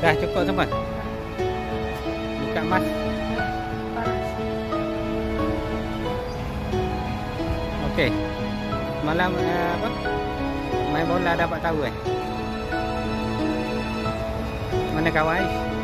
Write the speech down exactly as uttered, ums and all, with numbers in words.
Dah cukup semua. Buka mas. Okey. Malam uh, apa? Main bola dapat tahu eh. Mana kawan Ais?